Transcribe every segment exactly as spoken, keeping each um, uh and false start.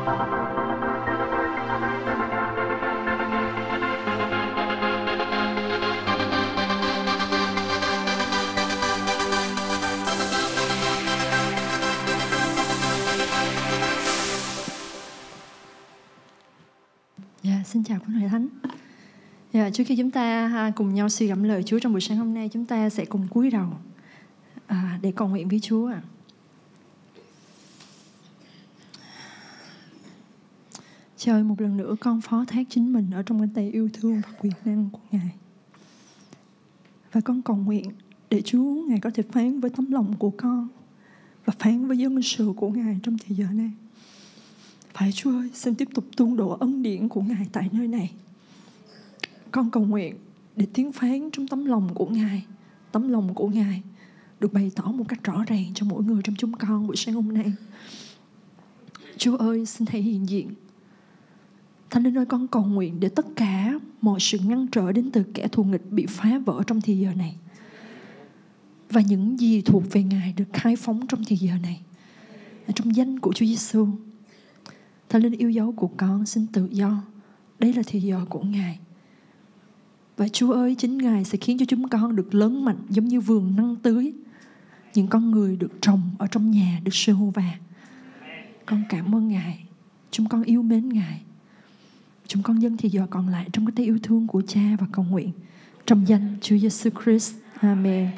Dạ, xin chào quý hội thánh. Dạ, trước khi chúng ta ha, cùng nhau suy gẫm lời Chúa trong buổi sáng hôm nay, chúng ta sẽ cùng cúi đầu à, để cầu nguyện với Chúa. À. Trời ơi, một lần nữa con phó thác chính mình ở trong cánh tay yêu thương và quyền năng của Ngài. Và con cầu nguyện để Chúa Ngài có thể phán với tấm lòng của con và phán với dân sự của Ngài trong thời giờ này. Phải Chúa ơi, xin tiếp tục tuôn đổ ân điển của Ngài tại nơi này. Con cầu nguyện để tiếng phán trong tấm lòng của Ngài, tấm lòng của Ngài được bày tỏ một cách rõ ràng cho mỗi người trong chúng con buổi sáng hôm nay. Chúa ơi, xin Thầy hiện diện. Thánh Linh ơi, con cầu nguyện để tất cả mọi sự ngăn trở đến từ kẻ thù nghịch bị phá vỡ trong thời giờ này. Và những gì thuộc về Ngài được khai phóng trong thời giờ này. Ở trong danh của Chúa Giêsu. Thánh Linh yêu dấu của con xin tự do. Đây là thời giờ của Ngài. Và Chúa ơi, chính Ngài sẽ khiến cho chúng con được lớn mạnh giống như vườn nắng tưới. Những con người được trồng ở trong nhà Đức Giê-hô-va. Con cảm ơn Ngài. Chúng con yêu mến Ngài. Chúng con dâng thời giờ còn lại trong cái tay yêu thương của Cha và cầu nguyện trong danh Chúa Giêsu Christ. Amen.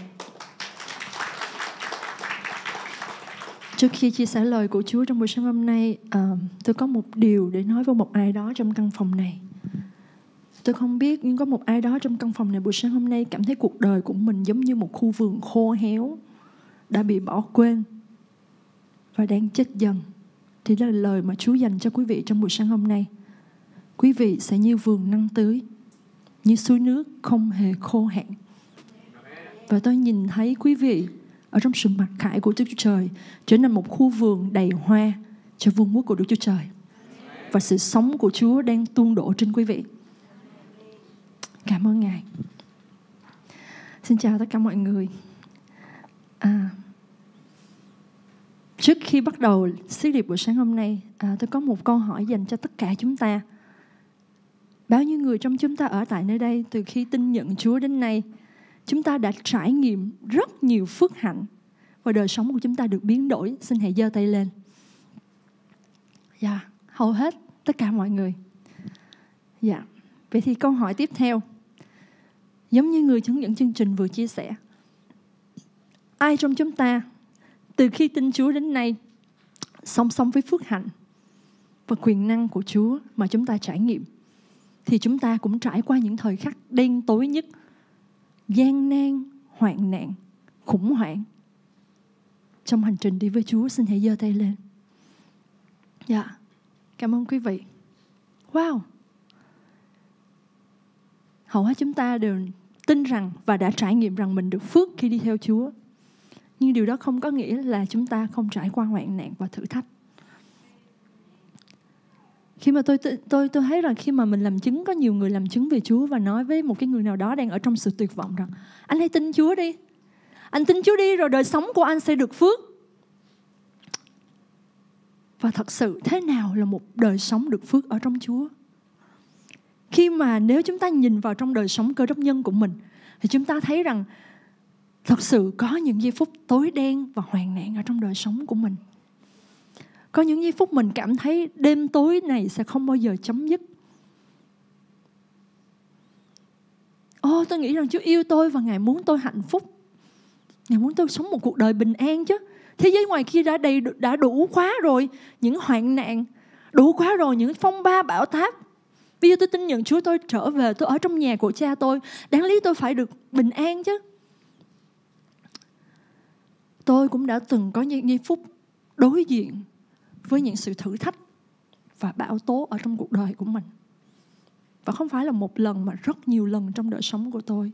Trước khi chia sẻ lời của Chúa trong buổi sáng hôm nay, uh, tôi có một điều để nói với một ai đó trong căn phòng này. Tôi không biết, nhưng có một ai đó trong căn phòng này buổi sáng hôm nay cảm thấy cuộc đời của mình giống như một khu vườn khô héo, đã bị bỏ quên và đang chết dần. Thì đó là lời mà Chúa dành cho quý vị trong buổi sáng hôm nay. Quý vị sẽ như vườn nắng tưới, như suối nước không hề khô hạn. Và tôi nhìn thấy quý vị ở trong sự mặc khải của Đức Chúa Trời trở nên một khu vườn đầy hoa cho vương quốc của Đức Chúa Trời. Và sự sống của Chúa đang tuôn đổ trên quý vị. Cảm ơn Ngài. Xin chào tất cả mọi người. À, trước khi bắt đầu sứ điệp buổi sáng hôm nay, à, tôi có một câu hỏi dành cho tất cả chúng ta. Bao nhiêu người trong chúng ta ở tại nơi đây từ khi tin nhận Chúa đến nay, chúng ta đã trải nghiệm rất nhiều phước hạnh và đời sống của chúng ta được biến đổi. Xin hãy giơ tay lên. Dạ, yeah, hầu hết tất cả mọi người. Dạ, yeah. Vậy thì câu hỏi tiếp theo, giống như người hướng dẫn chương trình vừa chia sẻ, ai trong chúng ta từ khi tin Chúa đến nay song song với phước hạnh và quyền năng của Chúa mà chúng ta trải nghiệm, thì chúng ta cũng trải qua những thời khắc đen tối nhất, gian nan, hoạn nạn, khủng hoảng trong hành trình đi với Chúa? Xin hãy giơ tay lên. Dạ, cảm ơn quý vị. Wow, hầu hết chúng ta đều tin rằng và đã trải nghiệm rằng mình được phước khi đi theo Chúa. Nhưng điều đó không có nghĩa là chúng ta không trải qua hoạn nạn và thử thách. Khi mà tôi, tôi, tôi thấy rằng khi mà mình làm chứng, có nhiều người làm chứng về Chúa và nói với một cái người nào đó đang ở trong sự tuyệt vọng rằng anh hãy tin Chúa đi. Anh tin Chúa đi rồi đời sống của anh sẽ được phước. Và thật sự thế nào là một đời sống được phước ở trong Chúa? Khi mà nếu chúng ta nhìn vào trong đời sống Cơ Đốc nhân của mình, thì chúng ta thấy rằng thật sự có những giây phút tối đen và hoạn nạn ở trong đời sống của mình. Có những giây phút mình cảm thấy đêm tối này sẽ không bao giờ chấm dứt. Ồ, tôi nghĩ rằng Chúa yêu tôi và Ngài muốn tôi hạnh phúc. Ngài muốn tôi sống một cuộc đời bình an chứ. Thế giới ngoài kia đã đầy đã đủ quá rồi, những hoạn nạn, đủ quá rồi, những phong ba bão táp. Bây giờ tôi tin nhận Chúa, tôi trở về, tôi ở trong nhà của Cha tôi, đáng lý tôi phải được bình an chứ. Tôi cũng đã từng có những giây phút đối diện với những sự thử thách và bão tố ở trong cuộc đời của mình. Và không phải là một lần mà rất nhiều lần trong đời sống của tôi.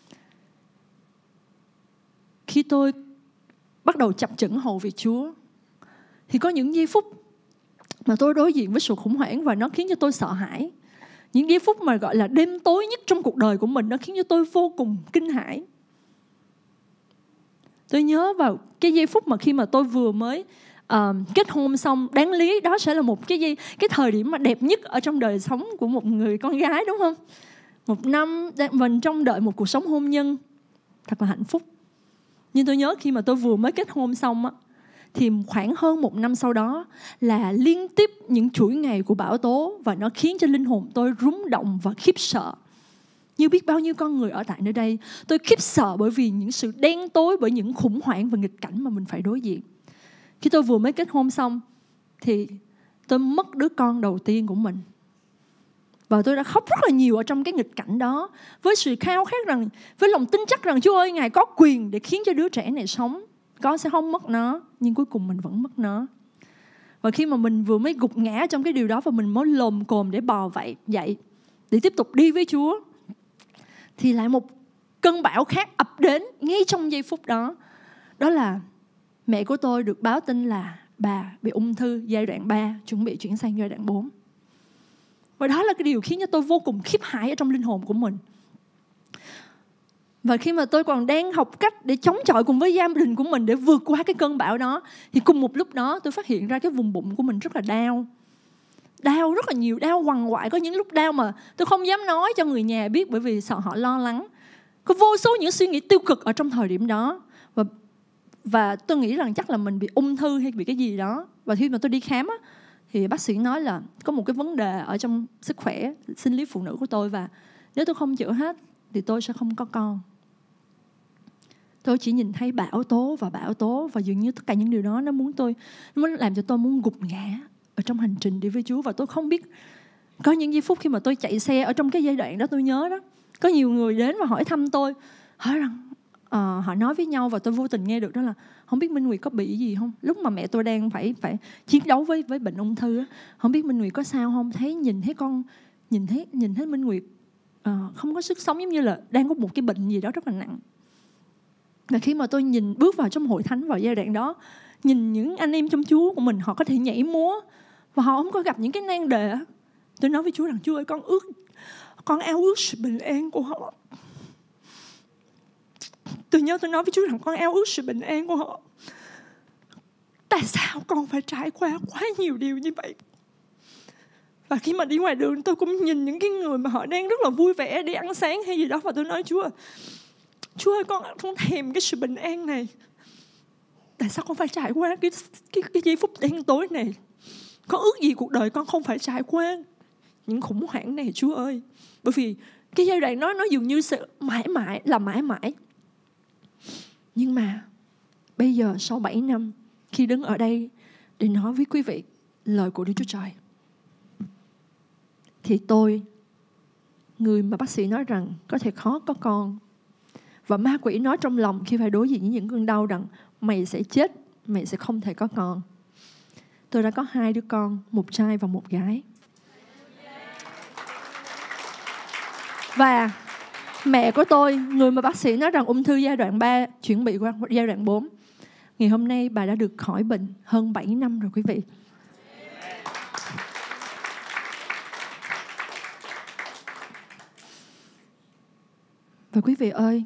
Khi tôi bắt đầu chập chững hầu việc Chúa, thì có những giây phút mà tôi đối diện với sự khủng hoảng và nó khiến cho tôi sợ hãi. Những giây phút mà gọi là đêm tối nhất trong cuộc đời của mình, nó khiến cho tôi vô cùng kinh hãi. Tôi nhớ vào cái giây phút mà khi mà tôi vừa mới uh, kết hôn xong, đáng lý đó sẽ là một cái gì, cái thời điểm mà đẹp nhất ở trong đời sống của một người con gái, đúng không? Một năm mình trông đợi một cuộc sống hôn nhân thật là hạnh phúc. Nhưng tôi nhớ khi mà tôi vừa mới kết hôn xong á, thì khoảng hơn một năm sau đó là liên tiếp những chuỗi ngày của bão tố, và nó khiến cho linh hồn tôi rung động và khiếp sợ. Như biết bao nhiêu con người ở tại nơi đây, tôi khiếp sợ bởi vì những sự đen tối, bởi những khủng hoảng và nghịch cảnh mà mình phải đối diện. Khi tôi vừa mới kết hôn xong thì tôi mất đứa con đầu tiên của mình. Và tôi đã khóc rất là nhiều ở trong cái nghịch cảnh đó, với sự khao khát rằng, với lòng tin chắc rằng Chúa ơi, Ngài có quyền để khiến cho đứa trẻ này sống. Con sẽ không mất nó, nhưng cuối cùng mình vẫn mất nó. Và khi mà mình vừa mới gục ngã trong cái điều đó, và mình mới lồm cồm để bò vậy, dậy để tiếp tục đi với Chúa, thì lại một cơn bão khác ập đến ngay trong giây phút đó. Đó là mẹ của tôi được báo tin là bà bị ung thư giai đoạn ba, chuẩn bị chuyển sang giai đoạn bốn. Và đó là cái điều khiến cho tôi vô cùng khiếp hãi ở trong linh hồn của mình. Và khi mà tôi còn đang học cách để chống chọi cùng với gia đình của mình để vượt qua cái cơn bão đó, thì cùng một lúc đó tôi phát hiện ra cái vùng bụng của mình rất là đau. Đau rất là nhiều, đau quằn quại. Có những lúc đau mà tôi không dám nói cho người nhà biết, bởi vì sợ họ lo lắng. Có vô số những suy nghĩ tiêu cực ở trong thời điểm đó. Và, và tôi nghĩ rằng chắc là mình bị ung thư hay bị cái gì đó. Và khi mà tôi đi khám á, thì bác sĩ nói là có một cái vấn đề ở trong sức khỏe sinh lý phụ nữ của tôi, và nếu tôi không chữa hết thì tôi sẽ không có con. Tôi chỉ nhìn thấy bão tố và bão tố, và dường như tất cả những điều đó nó muốn tôi, nó muốn làm cho tôi muốn gục ngã ở trong hành trình đi với Chúa. Và tôi không biết, có những giây phút khi mà tôi chạy xe ở trong cái giai đoạn đó, tôi nhớ đó, có nhiều người đến và hỏi thăm tôi, hỏi rằng uh, họ nói với nhau, và tôi vô tình nghe được đó là không biết Minh Nguyệt có bị gì không. Lúc mà mẹ tôi đang phải phải chiến đấu với với bệnh ung thư á, không biết Minh Nguyệt có sao không, thấy nhìn thấy con nhìn thấy nhìn thấy Minh Nguyệt uh, không có sức sống, giống như là đang có một cái bệnh gì đó rất là nặng. Và khi mà tôi nhìn bước vào trong hội thánh vào giai đoạn đó, nhìn những anh em trong Chúa của mình, họ có thể nhảy múa và họ không có gặp những cái nan đề, tôi nói với Chúa rằng Chúa ơi, con ước, con ao ước sự bình an của họ. Tôi nhớ tôi nói với Chúa rằng con ao ước sự bình an của họ. Tại sao con phải trải qua quá nhiều điều như vậy? Và khi mà đi ngoài đường, tôi cũng nhìn những cái người mà họ đang rất là vui vẻ đi ăn sáng hay gì đó, và tôi nói Chúa, Chúa ơi, con không thèm cái sự bình an này. Tại sao con phải trải qua cái, cái, cái giây phút đen tối này? Con ước gì cuộc đời con không phải trải qua những khủng hoảng này, Chúa ơi. Bởi vì cái giai đoạn đó nó dường như sẽ mãi mãi là mãi mãi. Nhưng mà bây giờ sau bảy năm, khi đứng ở đây để nói với quý vị lời của Đức Chúa Trời, thì tôi, người mà bác sĩ nói rằng có thể khó có con, và ma quỷ nói trong lòng khi phải đối diện với những cơn đau rằng mày sẽ chết, mày sẽ không thể có con. Tôi đã có hai đứa con, một trai và một gái. Và mẹ của tôi, người mà bác sĩ nói rằng ung thư giai đoạn ba, chuẩn bị qua giai đoạn bốn, ngày hôm nay bà đã được khỏi bệnh hơn bảy năm rồi quý vị. Và quý vị ơi,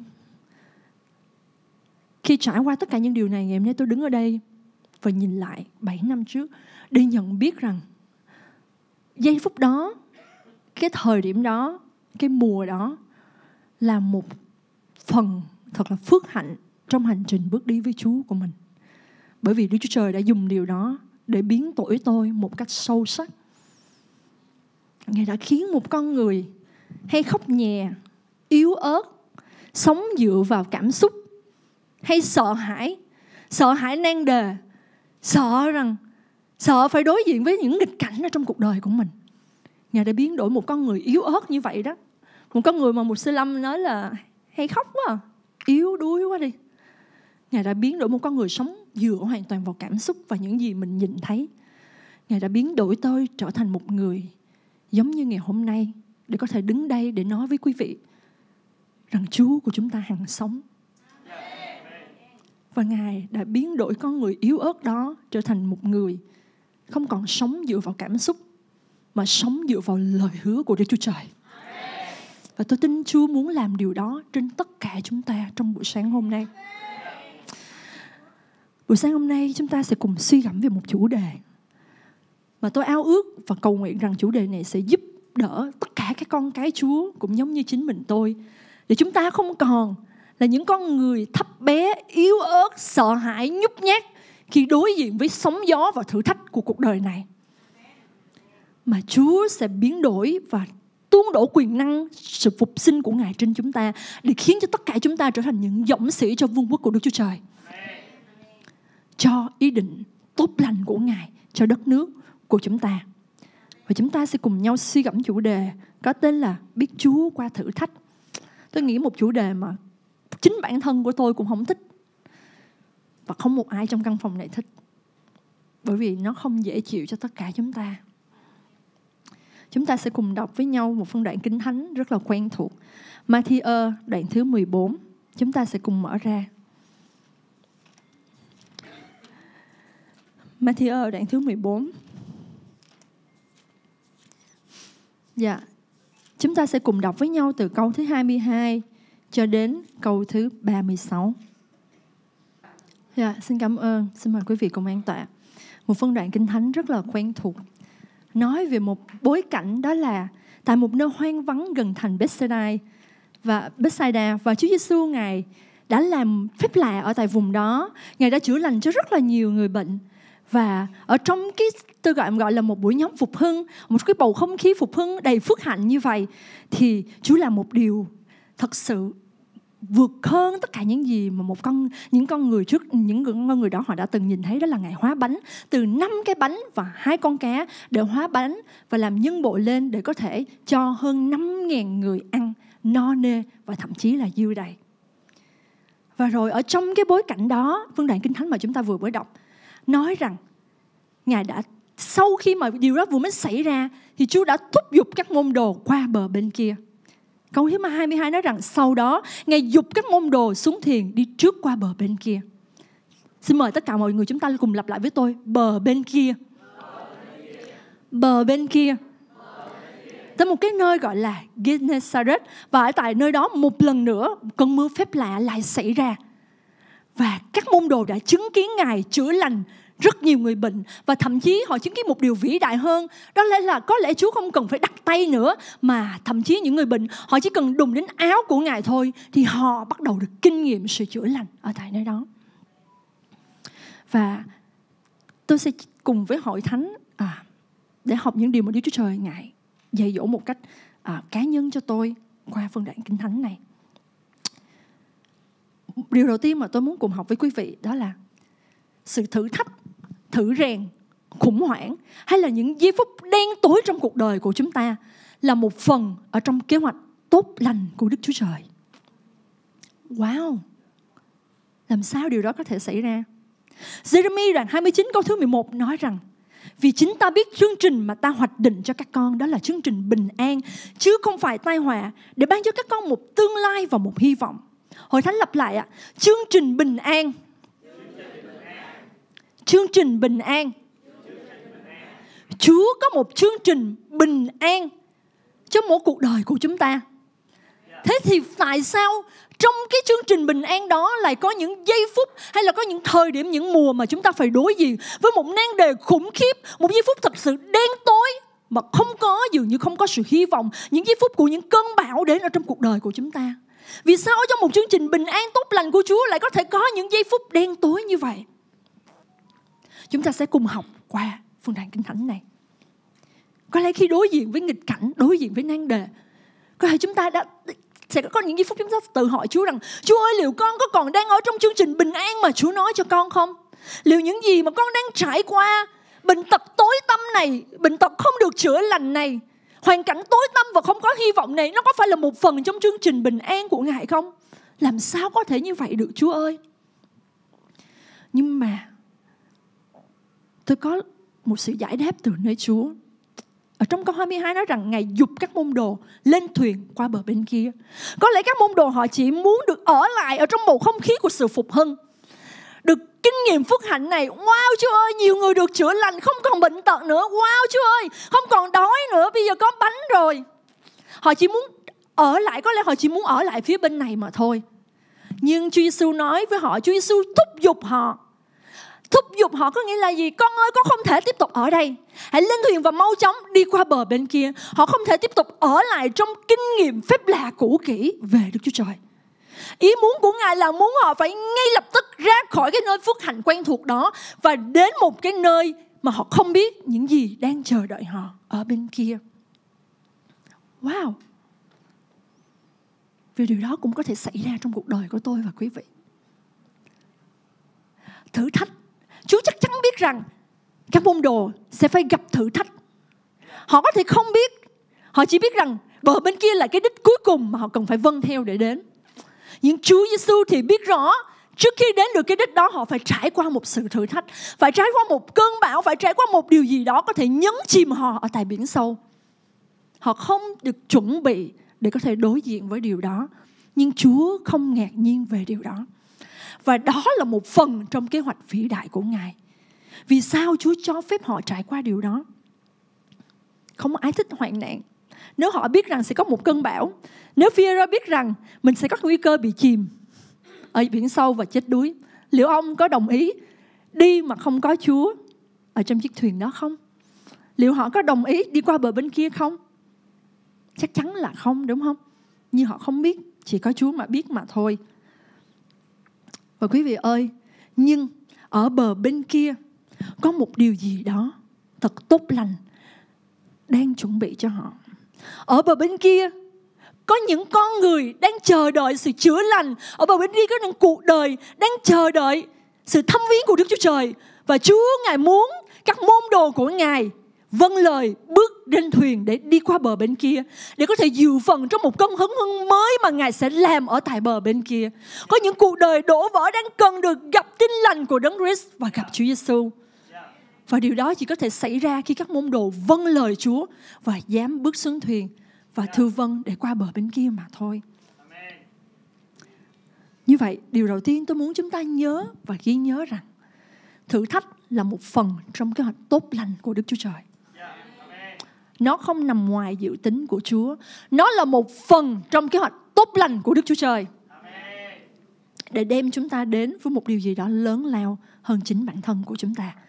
khi trải qua tất cả những điều này, ngày hôm nay tôi đứng ở đây và nhìn lại bảy năm trước để nhận biết rằng giây phút đó, cái thời điểm đó, cái mùa đó là một phần thật là phước hạnh trong hành trình bước đi với Chúa của mình. Bởi vì Đức Chúa Trời đã dùng điều đó để biến đổi tôi một cách sâu sắc. Ngài đã khiến một con người hay khóc nhè, yếu ớt, sống dựa vào cảm xúc, hay sợ hãi, sợ hãi nan đề, sợ rằng sợ phải đối diện với những nghịch cảnh ở trong cuộc đời của mình. Ngài đã biến đổi một con người yếu ớt như vậy đó, một con người mà một sư Lâm nói là hay khóc quá à, yếu đuối quá đi. Ngài đã biến đổi một con người sống dựa hoàn toàn vào cảm xúc và những gì mình nhìn thấy. Ngài đã biến đổi tôi trở thành một người giống như ngày hôm nay, để có thể đứng đây để nói với quý vị rằng Chúa của chúng ta hằng sống. Và Ngài đã biến đổi con người yếu ớt đó trở thành một người không còn sống dựa vào cảm xúc, mà sống dựa vào lời hứa của Đức Chúa Trời. Và tôi tin Chúa muốn làm điều đó trên tất cả chúng ta trong buổi sáng hôm nay. Buổi sáng hôm nay chúng ta sẽ cùng suy gẫm về một chủ đề mà tôi ao ước và cầu nguyện rằng chủ đề này sẽ giúp đỡ tất cả các con cái Chúa cũng giống như chính mình tôi, để chúng ta không còn là những con người thấp bé, yếu ớt, sợ hãi, nhút nhát khi đối diện với sóng gió và thử thách của cuộc đời này. Mà Chúa sẽ biến đổi và tuôn đổ quyền năng, sự phục sinh của Ngài trên chúng ta, để khiến cho tất cả chúng ta trở thành những dũng sĩ cho vương quốc của Đức Chúa Trời, cho ý định tốt lành của Ngài cho đất nước của chúng ta. Và chúng ta sẽ cùng nhau suy gẫm chủ đề có tên là biết Chúa qua thử thách. Tôi nghĩ một chủ đề mà chính bản thân của tôi cũng không thích, và không một ai trong căn phòng này thích, bởi vì nó không dễ chịu cho tất cả chúng ta. Chúng ta sẽ cùng đọc với nhau một phân đoạn Kinh Thánh rất là quen thuộc, Ma-thi-ơ đoạn thứ mười bốn. Chúng ta sẽ cùng mở ra Ma-thi-ơ đoạn thứ mười bốn. Dạ, chúng ta sẽ cùng đọc với nhau từ câu thứ hai mươi hai cho đến câu thứ ba mươi sáu. Dạ, xin cảm ơn. Xin mời quý vị cùng an tọa. Một phân đoạn Kinh Thánh rất là quen thuộc, nói về một bối cảnh, đó là tại một nơi hoang vắng gần thành Bethsaida và Bethsaida và Chúa Giêsu Ngài đã làm phép lạ ở tại vùng đó. Ngài đã chữa lành cho rất là nhiều người bệnh. Và ở trong cái tôi gọi gọi là một buổi nhóm phục hưng, một cái bầu không khí phục hưng đầy phước hạnh như vậy, thì Chúa làm một điều thật sự vượt hơn tất cả những gì mà một con những con người trước những con người đó họ đã từng nhìn thấy. Đó là Ngài hóa bánh từ năm cái bánh và hai con cá, để hóa bánh và làm nhân bộ lên để có thể cho hơn năm nghìn người ăn no nê và thậm chí là dư đầy. Và rồi ở trong cái bối cảnh đó, phân đoạn Kinh Thánh mà chúng ta vừa mới đọc nói rằng Ngài đã, sau khi mà điều đó vừa mới xảy ra, thì Chúa đã thúc giục các môn đồ qua bờ bên kia. Câu thứ hai mươi hai nói rằng sau đó Ngài giục các môn đồ xuống thuyền đi trước qua bờ bên kia. Xin mời tất cả mọi người chúng ta cùng lặp lại với tôi: bờ bên kia. Bờ bên kia. Tới một cái nơi gọi là Gennesaret. Và ở tại nơi đó một lần nữa cơn mưa phép lạ lại xảy ra. Và các môn đồ đã chứng kiến Ngài chữa lành rất nhiều người bệnh. Và thậm chí họ chứng kiến một điều vĩ đại hơn, đó là có lẽ Chúa không cần phải đặt tay nữa, mà thậm chí những người bệnh họ chỉ cần đụng đến áo của Ngài thôi, thì họ bắt đầu được kinh nghiệm sự chữa lành ở tại nơi đó. Và tôi sẽ cùng với hội thánh à, để học những điều mà Đức Chúa Trời Ngài dạy dỗ một cách à, cá nhân cho tôi qua phân đoạn Kinh Thánh này. Điều đầu tiên mà tôi muốn cùng học với quý vị đó là sự thử thách, thử rèn, khủng hoảng hay là những giây phút đen tối trong cuộc đời của chúng ta là một phần ở trong kế hoạch tốt lành của Đức Chúa Trời. Wow! Làm sao điều đó có thể xảy ra? Giê-rê-mi đoạn hai mươi chín câu thứ mười một nói rằng: vì chính ta biết chương trình mà ta hoạch định cho các con, đó là chương trình bình an chứ không phải tai họa, để ban cho các con một tương lai và một hy vọng. Hội thánh lặp lại ạ: chương trình bình an. Chương trình bình an. Chúa có một chương trình bình an cho mỗi cuộc đời của chúng ta. Thế thì tại sao trong cái chương trình bình an đó lại có những giây phút hay là có những thời điểm, những mùa mà chúng ta phải đối diện với một nan đề khủng khiếp, một giây phút thật sự đen tối mà không có, dường như không có sự hy vọng, những giây phút của những cơn bão đến ở trong cuộc đời của chúng ta? Vì sao trong một chương trình bình an tốt lành của Chúa lại có thể có những giây phút đen tối như vậy? Chúng ta sẽ cùng học qua phân đoạn Kinh Thánh này. Có lẽ khi đối diện với nghịch cảnh, đối diện với nan đề, có thể chúng ta đã sẽ có những giây phút chúng ta tự hỏi Chúa rằng: Chúa ơi, liệu con có còn đang ở trong chương trình bình an mà Chúa nói cho con không? Liệu những gì mà con đang trải qua, bệnh tật tối tăm này, bệnh tật không được chữa lành này, hoàn cảnh tối tăm và không có hy vọng này, nó có phải là một phần trong chương trình bình an của Ngài không? Làm sao có thể như vậy được Chúa ơi? Nhưng mà tôi có một sự giải đáp từ nơi Chúa. Ở trong câu hai mươi hai nói rằng Ngài giục các môn đồ lên thuyền qua bờ bên kia. Có lẽ các môn đồ họ chỉ muốn được ở lại ở trong bầu không khí của sự phục hưng, được kinh nghiệm phước hạnh này. Wow Chúa ơi, nhiều người được chữa lành, không còn bệnh tật nữa. Wow Chúa ơi, không còn đói nữa, bây giờ có bánh rồi. Họ chỉ muốn ở lại, có lẽ họ chỉ muốn ở lại phía bên này mà thôi. Nhưng Chúa Giêsu nói với họ, Chúa Giêsu thúc giục họ thúc giục họ có nghĩa là gì? Con ơi, con không thể tiếp tục ở đây. Hãy lên thuyền và mau chóng đi qua bờ bên kia. Họ không thể tiếp tục ở lại trong kinh nghiệm phép lạ cũ kỹ về Đức Chúa Trời. Ý muốn của Ngài là muốn họ phải ngay lập tức ra khỏi cái nơi phước hạnh quen thuộc đó và đến một cái nơi mà họ không biết những gì đang chờ đợi họ ở bên kia. Wow! Vì điều đó cũng có thể xảy ra trong cuộc đời của tôi và quý vị. Thử thách. Chúa chắc chắn biết rằng các môn đồ sẽ phải gặp thử thách. Họ có thể không biết. Họ chỉ biết rằng bờ bên kia là cái đích cuối cùng mà họ cần phải vâng theo để đến. Nhưng Chúa Giêsu thì biết rõ trước khi đến được cái đích đó họ phải trải qua một sự thử thách, phải trải qua một cơn bão, phải trải qua một điều gì đó có thể nhấn chìm họ ở tại biển sâu. Họ không được chuẩn bị để có thể đối diện với điều đó. Nhưng Chúa không ngạc nhiên về điều đó. Và đó là một phần trong kế hoạch vĩ đại của Ngài. Vì sao Chúa cho phép họ trải qua điều đó? Không ai thích hoạn nạn. Nếu họ biết rằng sẽ có một cơn bão, nếu Phi-e-rơ biết rằng mình sẽ có nguy cơ bị chìm ở biển sâu và chết đuối, liệu ông có đồng ý đi mà không có Chúa ở trong chiếc thuyền đó không? Liệu họ có đồng ý đi qua bờ bên kia không? Chắc chắn là không, đúng không? Nhưng họ không biết, chỉ có Chúa mà biết mà thôi. Và quý vị ơi, nhưng ở bờ bên kia có một điều gì đó thật tốt lành đang chuẩn bị cho họ. Ở bờ bên kia có những con người đang chờ đợi sự chữa lành. Ở bờ bên kia có những cuộc đời đang chờ đợi sự thăm viếng của Đức Chúa Trời. Và Chúa Ngài muốn các môn đồ của Ngài vâng lời bước lên thuyền để đi qua bờ bên kia, để có thể dự phần trong một cơn hứng hưng mới mà Ngài sẽ làm ở tại bờ bên kia. Có những cuộc đời đổ vỡ đang cần được gặp tin lành của Đấng Christ và gặp Chúa Giêsu. Và điều đó chỉ có thể xảy ra khi các môn đồ vâng lời Chúa và dám bước xuống thuyền và thư vâng để qua bờ bên kia mà thôi. Như vậy, điều đầu tiên tôi muốn chúng ta nhớ và ghi nhớ rằng thử thách là một phần trong kế hoạch tốt lành của Đức Chúa Trời. Nó không nằm ngoài dự tính của Chúa. Nó là một phần trong kế hoạch tốt lành của Đức Chúa Trời, để đem chúng ta đến với một điều gì đó lớn lao hơn chính bản thân của chúng ta.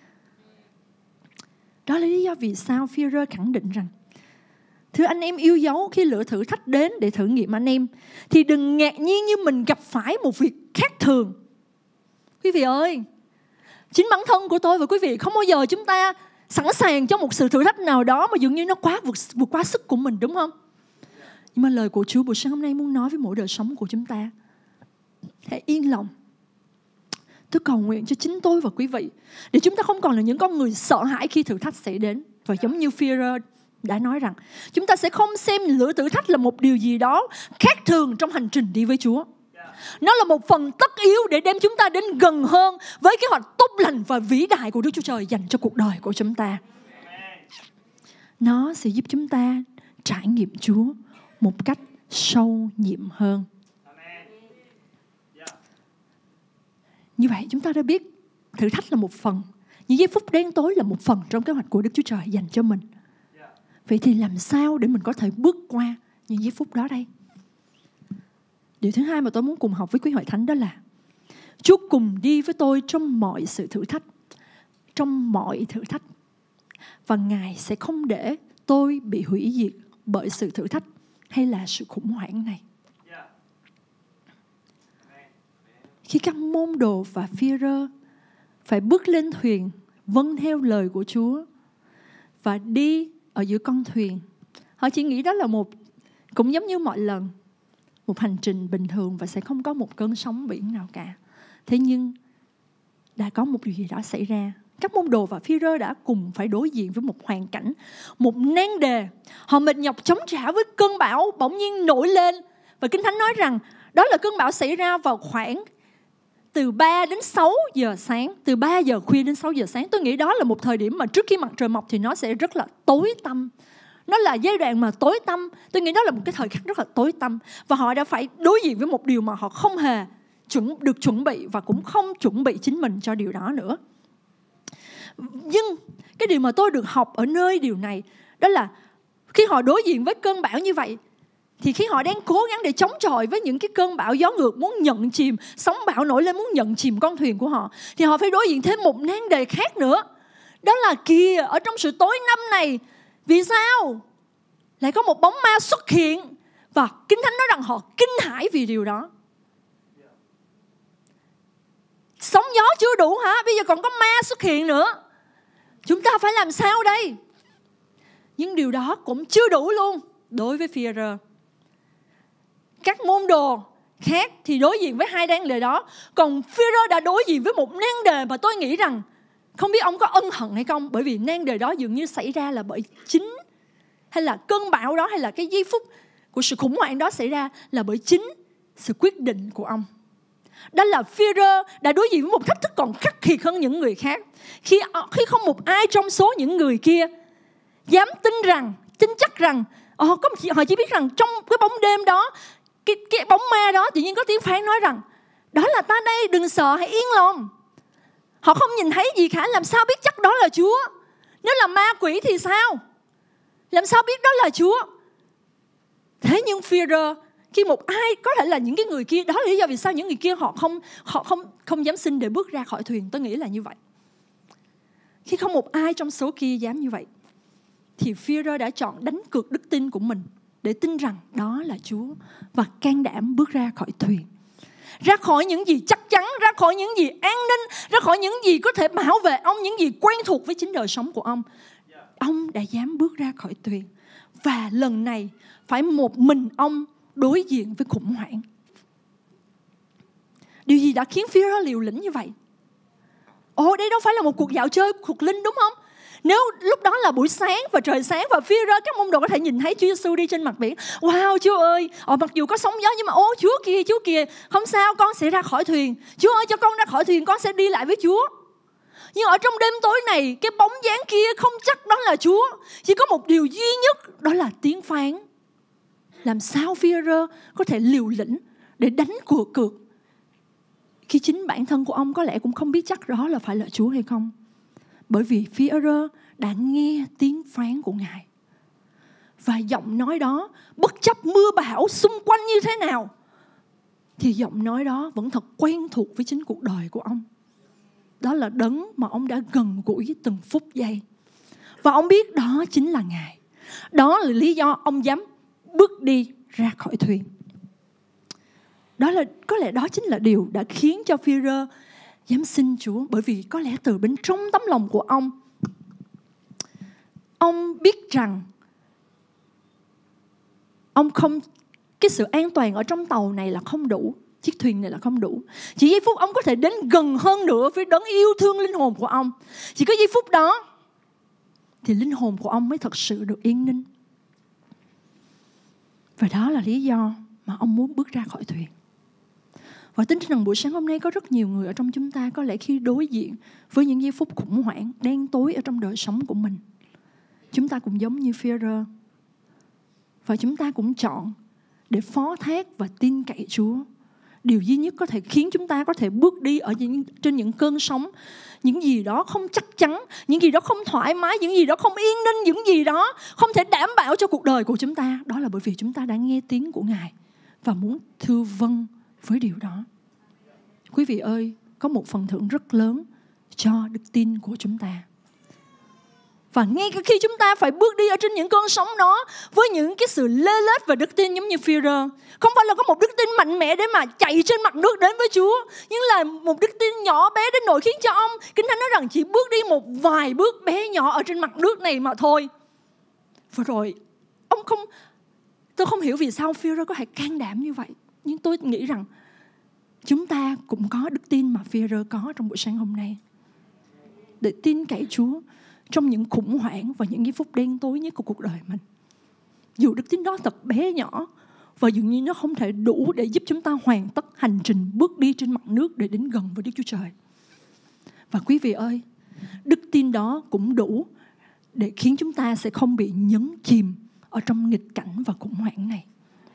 Đó là lý do vì sao Phi-e-rơ khẳng định rằng: thưa anh em yêu dấu, khi lửa thử thách đến để thử nghiệm anh em, thì đừng ngạc nhiên như mình gặp phải một việc khác thường. Quý vị ơi, chính bản thân của tôi và quý vị không bao giờ chúng ta sẵn sàng cho một sự thử thách nào đó mà dường như nó quá vượt, vượt quá sức của mình, đúng không? Nhưng mà lời của Chúa buổi sáng hôm nay muốn nói với mỗi đời sống của chúng ta: hãy yên lòng. Tôi cầu nguyện cho chính tôi và quý vị, để chúng ta không còn là những con người sợ hãi khi thử thách xảy đến. Và giống như Phi-e-rơ đã nói rằng, chúng ta sẽ không xem lửa thử thách là một điều gì đó khác thường trong hành trình đi với Chúa. Nó là một phần tất yếu để đem chúng ta đến gần hơn với kế hoạch tốt lành và vĩ đại của Đức Chúa Trời dành cho cuộc đời của chúng ta. Nó sẽ giúp chúng ta trải nghiệm Chúa một cách sâu nhiệm hơn. Như vậy chúng ta đã biết thử thách là một phần, những giây phút đen tối là một phần trong kế hoạch của Đức Chúa Trời dành cho mình. Vậy thì làm sao để mình có thể bước qua những giây phút đó đây? Điều thứ hai mà tôi muốn cùng học với quý hội thánh đó là Chúa cùng đi với tôi trong mọi sự thử thách. Trong mọi thử thách. Và Ngài sẽ không để tôi bị hủy diệt bởi sự thử thách hay là sự khủng hoảng này. Khi các môn đồ và Phi-e-rơ phải bước lên thuyền vâng theo lời của Chúa và đi ở giữa con thuyền, họ chỉ nghĩ đó là một, cũng giống như mọi lần, một hành trình bình thường và sẽ không có một cơn sóng biển nào cả. Thế nhưng đã có một điều gì đó xảy ra. Các môn đồ và Phi-e-rơ đã cùng phải đối diện với một hoàn cảnh, một nan đề. Họ mệt nhọc chống trả với cơn bão bỗng nhiên nổi lên. Và Kinh Thánh nói rằng đó là cơn bão xảy ra vào khoảng từ ba đến sáu giờ sáng. Từ ba giờ khuya đến sáu giờ sáng. Tôi nghĩ đó là một thời điểm mà trước khi mặt trời mọc thì nó sẽ rất là tối tăm. Nó là giai đoạn mà tối tăm. Tôi nghĩ đó là một cái thời khắc rất là tối tăm. Và họ đã phải đối diện với một điều mà họ không hề chuẩn, được chuẩn bị và cũng không chuẩn bị chính mình cho điều đó nữa. Nhưng cái điều mà tôi được học ở nơi điều này đó là khi họ đối diện với cơn bão như vậy thì khi họ đang cố gắng để chống chọi với những cái cơn bão gió ngược muốn nhận chìm, sóng bão nổi lên muốn nhận chìm con thuyền của họ, thì họ phải đối diện thêm một nan đề khác nữa. Đó là kìa, ở trong sự tối năm này, vì sao lại có một bóng ma xuất hiện? Và Kinh Thánh nói rằng họ kinh hãi vì điều đó. Sóng gió chưa đủ hả? Bây giờ còn có ma xuất hiện nữa. Chúng ta phải làm sao đây? Nhưng điều đó cũng chưa đủ luôn đối với Phi-e-rơ. Các môn đồ khác thì đối diện với hai nan đề đó. Còn Phi-e-rơ đã đối diện với một nan đề mà tôi nghĩ rằng không biết ông có ân hận hay không. Bởi vì nan đề đó dường như xảy ra là bởi chính, hay là cơn bão đó, hay là cái giây phút của sự khủng hoảng đó xảy ra là bởi chính sự quyết định của ông. Đó là Phi-e-rơ đã đối diện với một thách thức còn khắc nghiệt hơn những người khác. Khi, khi không một ai trong số những người kia dám tin rằng, tin chắc rằng, oh, có, họ chỉ biết rằng trong cái bóng đêm đó, cái, cái bóng ma đó, tự nhiên có tiếng phán nói rằng đó là ta đây, đừng sợ, hãy yên lòng. Họ không nhìn thấy gì cả, làm sao biết chắc đó là Chúa? Nếu là ma quỷ thì sao? Làm sao biết đó là Chúa? Thế nhưng Phi-e-rơ, khi một ai, có thể là những cái người kia, đó là lý do vì sao những người kia họ không họ không không dám xin để bước ra khỏi thuyền. Tôi nghĩ là như vậy. Khi không một ai trong số kia dám như vậy, thì Phi-e-rơ đã chọn đánh cược đức tin của mình để tin rằng đó là Chúa và can đảm bước ra khỏi thuyền. Ra khỏi những gì chắc chắn, ra khỏi những gì an ninh, ra khỏi những gì có thể bảo vệ ông, những gì quen thuộc với chính đời sống của ông. Ông đã dám bước ra khỏi thuyền. Và lần này phải một mình ông đối diện với khủng hoảng. Điều gì đã khiến Phi-e-rơ liều lĩnh như vậy? Ồ, đây đâu phải là một cuộc dạo chơi thuộc linh đúng không? Nếu lúc đó là buổi sáng và trời sáng và Phi-e-rơ, các môn đồ có thể nhìn thấy Chúa Giêsu đi trên mặt biển. Wow, Chúa ơi, ồ, mặc dù có sóng gió nhưng mà ô Chúa kìa, Chúa kìa, không sao, con sẽ ra khỏi thuyền. Chúa ơi, cho con ra khỏi thuyền, con sẽ đi lại với Chúa. Nhưng ở trong đêm tối này, cái bóng dáng kia không chắc đó là Chúa. Chỉ có một điều duy nhất, đó là tiếng phán. Làm sao Phi-e-rơ có thể liều lĩnh để đánh cuộc cược khi chính bản thân của ông có lẽ cũng không biết chắc đó là phải là Chúa hay không? Bởi vì Phi-e-rơ đã nghe tiếng phán của Ngài. Và giọng nói đó, bất chấp mưa bão xung quanh như thế nào, thì giọng nói đó vẫn thật quen thuộc với chính cuộc đời của ông. Đó là đấng mà ông đã gần gũi từng phút giây. Và ông biết đó chính là Ngài. Đó là lý do ông dám bước đi ra khỏi thuyền. Đó là, có lẽ đó chính là điều đã khiến cho Phi-e-rơ dám xin Chúa. Bởi vì có lẽ từ bên trong tấm lòng của ông, ông biết rằng ông không, cái sự an toàn ở trong tàu này là không đủ, chiếc thuyền này là không đủ. Chỉ giây phút ông có thể đến gần hơn nữa với đấng yêu thương linh hồn của ông, chỉ có giây phút đó thì linh hồn của ông mới thật sự được yên ninh. Và đó là lý do mà ông muốn bước ra khỏi thuyền. Và tin rằng buổi sáng hôm nay có rất nhiều người ở trong chúng ta có lẽ khi đối diện với những giây phút khủng hoảng, đen tối ở trong đời sống của mình, chúng ta cũng giống như Phi-e-rơ. Và chúng ta cũng chọn để phó thác và tin cậy Chúa. Điều duy nhất có thể khiến chúng ta có thể bước đi ở những, trên những cơn sóng, những gì đó không chắc chắn, những gì đó không thoải mái, những gì đó không yên ninh, những gì đó không thể đảm bảo cho cuộc đời của chúng ta. Đó là bởi vì chúng ta đã nghe tiếng của Ngài và muốn thưa vâng với điều đó. Quý vị ơi, có một phần thưởng rất lớn cho đức tin của chúng ta. Và ngay khi chúng ta phải bước đi ở trên những cơn sóng đó với những cái sự lê lết và đức tin giống như Phi-e-rơ, không phải là có một đức tin mạnh mẽ để mà chạy trên mặt nước đến với Chúa, nhưng là một đức tin nhỏ bé đến nỗi khiến cho ông, Kinh Thánh nói rằng chỉ bước đi một vài bước bé nhỏ ở trên mặt nước này mà thôi. Và rồi ông không, tôi không hiểu vì sao Phi-e-rơ có thể can đảm như vậy, nhưng tôi nghĩ rằng chúng ta cũng có đức tin mà Phi-e-rơ có trong buổi sáng hôm nay, để tin cậy Chúa trong những khủng hoảng và những giây phút đen tối nhất của cuộc đời mình. Dù đức tin đó thật bé nhỏ và dường như nó không thể đủ để giúp chúng ta hoàn tất hành trình bước đi trên mặt nước để đến gần với Đức Chúa Trời. Và quý vị ơi, đức tin đó cũng đủ để khiến chúng ta sẽ không bị nhấn chìm ở trong nghịch cảnh và khủng hoảng này.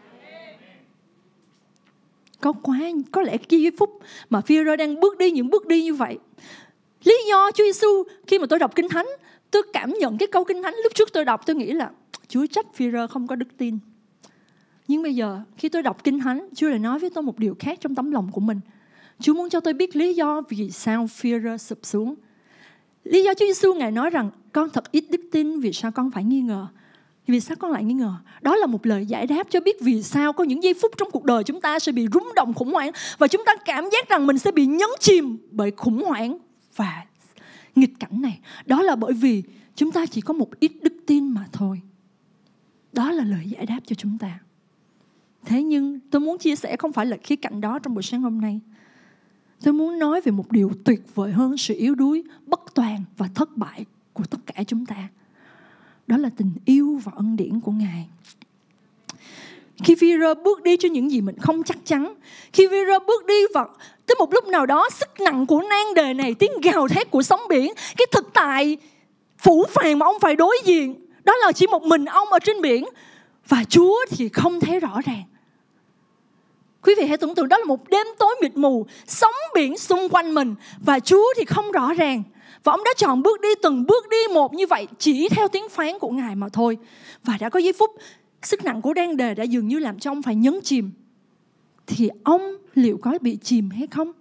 Có quá, có lẽ cái giây phút mà Phi-e-rơ đang bước đi những bước đi như vậy, lý do Chúa Giêsu, khi mà tôi đọc Kinh Thánh, tôi cảm nhận cái câu Kinh Thánh lúc trước tôi đọc, tôi nghĩ là Chúa trách Phi-e-rơ không có đức tin. Nhưng bây giờ khi tôi đọc Kinh Thánh, Chúa lại nói với tôi một điều khác trong tấm lòng của mình. Chúa muốn cho tôi biết lý do vì sao Phi-e-rơ sụp xuống. Lý do Chúa Giêsu Ngài nói rằng con thật ít đức tin, vì sao con phải nghi ngờ? Vì sao con lại nghi ngờ? Đó là một lời giải đáp cho biết vì sao có những giây phút trong cuộc đời chúng ta sẽ bị rung động khủng hoảng và chúng ta cảm giác rằng mình sẽ bị nhấn chìm bởi khủng hoảng và nghịch cảnh này. Đó là bởi vì chúng ta chỉ có một ít đức tin mà thôi. Đó là lời giải đáp cho chúng ta. Thế nhưng tôi muốn chia sẻ không phải là khía cạnh đó trong buổi sáng hôm nay. Tôi muốn nói về một điều tuyệt vời hơn sự yếu đuối, bất toàn và thất bại của tất cả chúng ta. Đó là tình yêu và ân điển của Ngài. Khi Phi-e-rơ bước đi cho những gì mình không chắc chắn, khi Phi-e-rơ bước đi vào tới một lúc nào đó, sức nặng của nan đề này, tiếng gào thét của sóng biển, cái thực tại phũ phàng mà ông phải đối diện, đó là chỉ một mình ông ở trên biển và Chúa thì không thấy rõ ràng. Quý vị hãy tưởng tượng đó là một đêm tối mịt mù, sóng biển xung quanh mình và Chúa thì không rõ ràng. Và ông đã chọn bước đi từng bước đi một như vậy, chỉ theo tiếng phán của Ngài mà thôi. Và đã có giây phút sức nặng của nan đề đã dường như làm cho ông phải nhấn chìm. Thì ông liệu có bị chìm hay không?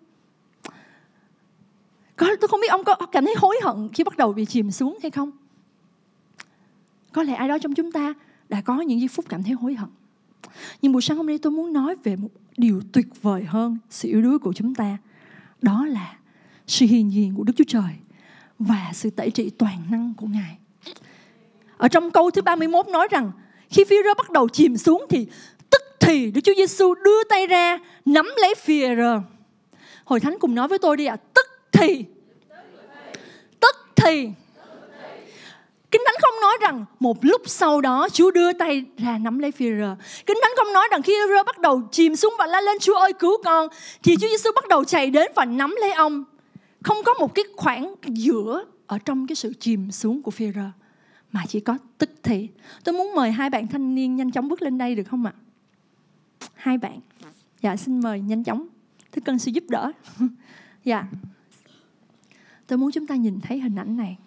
Có, tôi không biết ông có cảm thấy hối hận khi bắt đầu bị chìm xuống hay không? Có lẽ ai đó trong chúng ta đã có những giây phút cảm thấy hối hận. Nhưng buổi sáng hôm nay tôi muốn nói về một điều tuyệt vời hơn sự yếu đuối của chúng ta. Đó là sự hiện diện của Đức Chúa Trời và sự tẩy trị toàn năng của Ngài. Ở trong câu thứ ba mươi mốt nói rằng khi Phi-e-rơ bắt đầu chìm xuống thì tức thì Đức Chúa Giêsu đưa tay ra nắm lấy Phi-e-rơ. Hội thánh cùng nói với tôi đi ạ. À, tức thì. Tức thì. Kinh Thánh không nói rằng một lúc sau đó Chúa đưa tay ra nắm lấy Phi-e-rơ. Kinh Thánh không nói rằng khi Phi-e-rơ bắt đầu chìm xuống và la lên Chúa ơi cứu con, thì Chúa Giêsu bắt đầu chạy đến và nắm lấy ông. Không có một cái khoảng giữa ở trong cái sự chìm xuống của Phi-e-rơ, mà chỉ có tức thì. Tôi muốn mời hai bạn thanh niên nhanh chóng bước lên đây được không ạ? Hai bạn. Dạ xin mời nhanh chóng. Tôi cần sự giúp đỡ. Dạ. Tôi muốn chúng ta nhìn thấy hình ảnh này.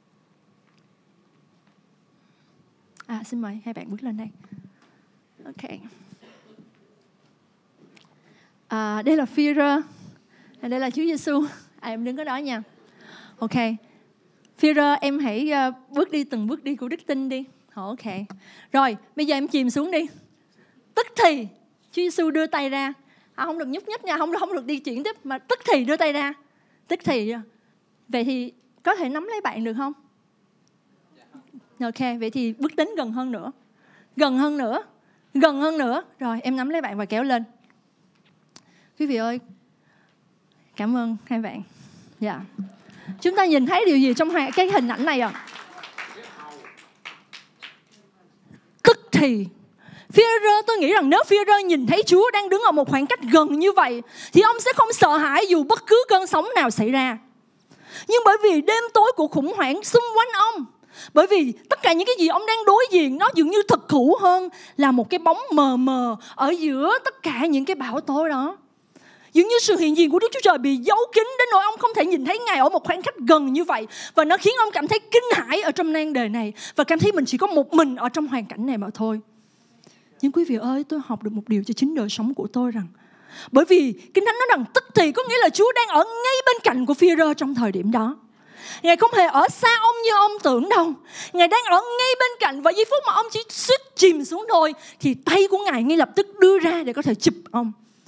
À xin mời hai bạn bước lên đây. Ok. À, đây là Phi-e-rơ. Đây là Chúa Giêsu. À, em đứng ở đó nha. Ok. Phi-e-rơ, em hãy uh, bước đi từng bước đi của đức tin đi. Ok. Rồi, bây giờ em chìm xuống đi. Tức thì Chúa Giêsu đưa tay ra. À, không được nhúc nhích nha, không, không được đi chuyển tiếp, mà tức thì đưa tay ra. Tức thì. Vậy thì có thể nắm lấy bạn được không? Ok, vậy thì bước đến gần hơn nữa. Gần hơn nữa. Gần hơn nữa. Rồi, em nắm lấy bạn và kéo lên. Quý vị ơi, cảm ơn hai bạn. Dạ. Yeah. Chúng ta nhìn thấy điều gì trong hai cái hình ảnh này ạ? À? Tức thì Phi-e-rơ, tôi nghĩ rằng nếu Phi-e-rơ nhìn thấy Chúa đang đứng ở một khoảng cách gần như vậy thì ông sẽ không sợ hãi dù bất cứ cơn sóng nào xảy ra. Nhưng bởi vì đêm tối của khủng hoảng xung quanh ông, bởi vì tất cả những cái gì ông đang đối diện nó dường như thực hữu hơn là một cái bóng mờ mờ ở giữa tất cả những cái bão tố đó. Dường như sự hiện diện của Đức Chúa Trời bị giấu kín đến nỗi ông không thể nhìn thấy Ngài ở một khoảng cách gần như vậy. Và nó khiến ông cảm thấy kinh hãi ở trong nan đề này và cảm thấy mình chỉ có một mình ở trong hoàn cảnh này mà thôi. Nhưng quý vị ơi, tôi học được một điều cho chính đời sống của tôi rằng bởi vì Kinh Thánh nói rằng tức thì có nghĩa là Chúa đang ở ngay bên cạnh của Phi-e-rơ trong thời điểm đó. Ngài không hề ở xa ông như ông tưởng đâu. Ngài đang ở ngay bên cạnh và giây phút mà ông chỉ suýt chìm xuống thôi thì tay của Ngài ngay lập tức đưa ra để có thể chụp ông.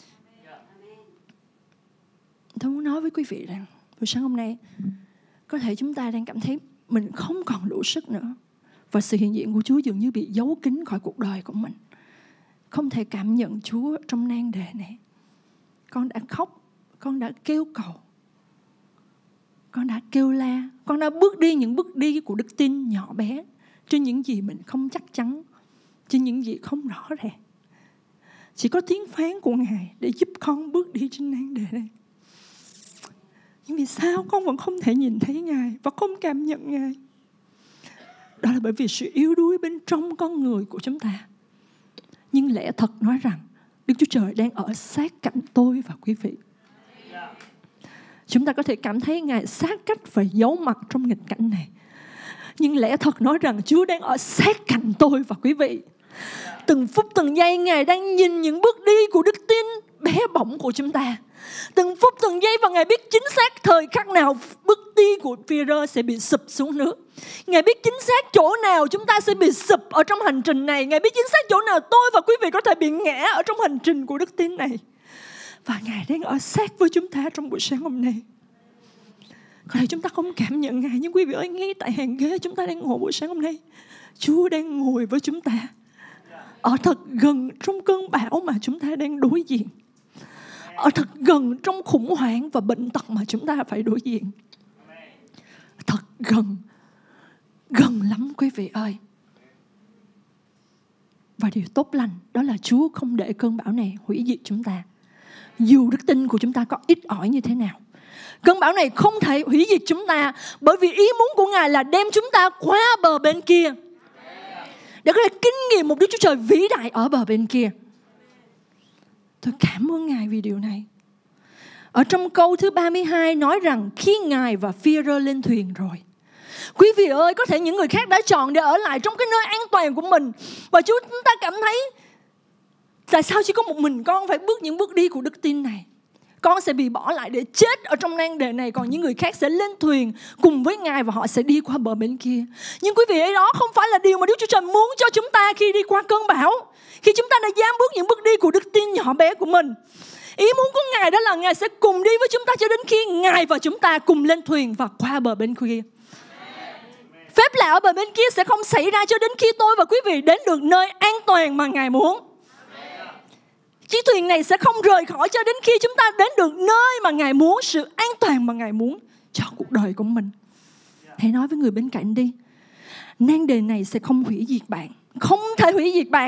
Tôi muốn nói với quý vị rằng buổi sáng hôm nay có thể chúng ta đang cảm thấy mình không còn đủ sức nữa và sự hiện diện của Chúa dường như bị giấu kín khỏi cuộc đời của mình. Không thể cảm nhận Chúa trong nan đề này. Con đã khóc, con đã kêu cầu, con đã kêu la, con đã bước đi những bước đi của đức tin nhỏ bé trên những gì mình không chắc chắn, trên những gì không rõ ràng. Chỉ có tiếng phán của Ngài để giúp con bước đi trên nan đề này. Nhưng vì sao con vẫn không thể nhìn thấy Ngài và không cảm nhận Ngài? Đó là bởi vì sự yếu đuối bên trong con người của chúng ta. Nhưng lẽ thật nói rằng Đức Chúa Trời đang ở sát cạnh tôi và quý vị. Chúng ta có thể cảm thấy Ngài sát cách và giấu mặt trong nghịch cảnh này. Nhưng lẽ thật nói rằng Chúa đang ở sát cạnh tôi và quý vị. Từng phút từng giây Ngài đang nhìn những bước đi của đức tin bé bỏng của chúng ta. Từng phút từng giây, và Ngài biết chính xác thời khắc nào bước đi của Phi-e-rơ sẽ bị sụp xuống nước. Ngài biết chính xác chỗ nào chúng ta sẽ bị sụp ở trong hành trình này. Ngài biết chính xác chỗ nào tôi và quý vị có thể bị ngã ở trong hành trình của đức tin này. Và Ngài đang ở sát với chúng ta trong buổi sáng hôm nay. Có thể chúng ta không cảm nhận Ngài, nhưng quý vị ơi, ngay tại hàng ghế chúng ta đang ngồi buổi sáng hôm nay, Chúa đang ngồi với chúng ta, ở thật gần trong cơn bão mà chúng ta đang đối diện, ở thật gần trong khủng hoảng và bệnh tật mà chúng ta phải đối diện. Thật gần, gần lắm quý vị ơi. Và điều tốt lành đó là Chúa không để cơn bão này hủy diệt chúng ta, dù đức tin của chúng ta có ít ỏi như thế nào. Cơn bão này không thể hủy diệt chúng ta, bởi vì ý muốn của Ngài là đem chúng ta qua bờ bên kia, để có thể kinh nghiệm một Đức Chúa Trời vĩ đại ở bờ bên kia. Tôi cảm ơn Ngài vì điều này. Ở trong câu thứ ba mươi hai nói rằng khi Ngài và Phi-e-rơ lên thuyền rồi. Quý vị ơi, có thể những người khác đã chọn để ở lại trong cái nơi an toàn của mình, và chúng ta cảm thấy tại sao chỉ có một mình con phải bước những bước đi của đức tin này? Con sẽ bị bỏ lại để chết ở trong nan đề này, còn những người khác sẽ lên thuyền cùng với Ngài và họ sẽ đi qua bờ bên kia. Nhưng quý vị ơi, đó không phải là điều mà Đức Chúa Trời muốn cho chúng ta khi đi qua cơn bão, khi chúng ta đã dám bước những bước đi của đức tin nhỏ bé của mình. Ý muốn của Ngài đó là Ngài sẽ cùng đi với chúng ta cho đến khi Ngài và chúng ta cùng lên thuyền và qua bờ bên kia. Phép lạ ở bờ bên kia sẽ không xảy ra cho đến khi tôi và quý vị đến được nơi an toàn mà Ngài muốn. Chiếc thuyền này sẽ không rời khỏi cho đến khi chúng ta đến được nơi mà Ngài muốn, sự an toàn mà Ngài muốn cho cuộc đời của mình. Hãy nói với người bên cạnh đi, nan đề này sẽ không hủy diệt bạn, không thể hủy diệt bạn.